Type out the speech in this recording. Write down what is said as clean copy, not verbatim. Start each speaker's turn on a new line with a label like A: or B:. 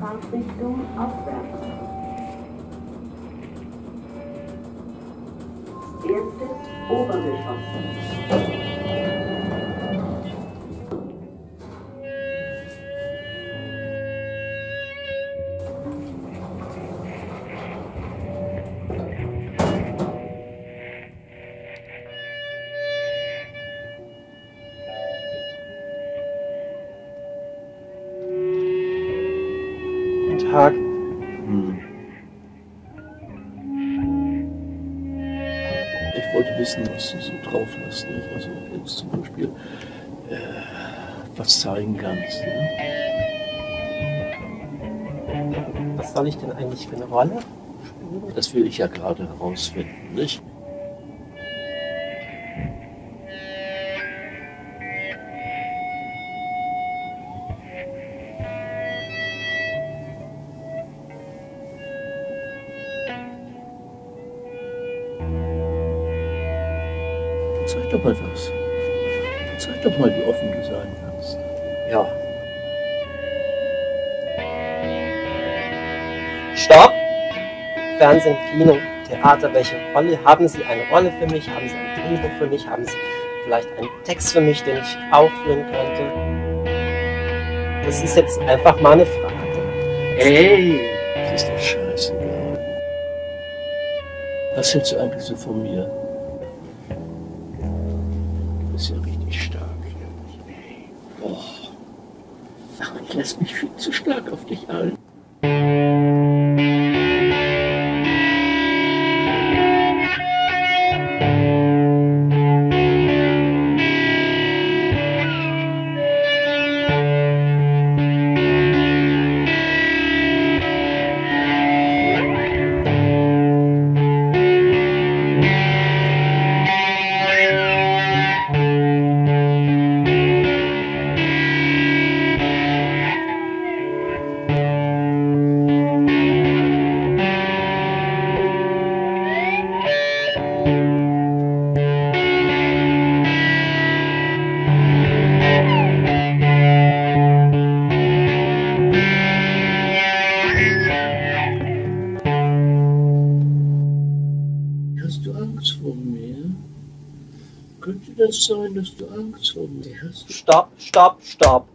A: Fahrtrichtung aufwärts. Erstes Obergeschoss.
B: Tag.
C: Ich wollte wissen, was du so drauf hast. Nicht? Also wenn du zum Beispiel was zeigen kannst. Ne?
B: Was soll ich denn eigentlich für eine Rolle spielen?
C: Das will ich ja gerade herausfinden. Nicht? Zeig doch mal was. Zeig doch mal, wie offen du sein kannst.
B: Ja. Stopp! Fernsehen, Kino, Theater, welche Rolle? Haben Sie eine Rolle für mich? Haben Sie ein Drehbuch für mich? Haben Sie vielleicht einen Text für mich, den ich aufführen könnte? Das ist jetzt einfach mal eine Frage.
C: Ey! Das ist doch scheißegal. Was hältst du eigentlich so von mir? Du bist ja richtig stark. Boah. Ach, ich lass mich viel zu stark auf dich ein. Hast du Angst vor mir? Könnte das sein, dass du Angst vor mir hast?
B: Stopp, stopp, stopp.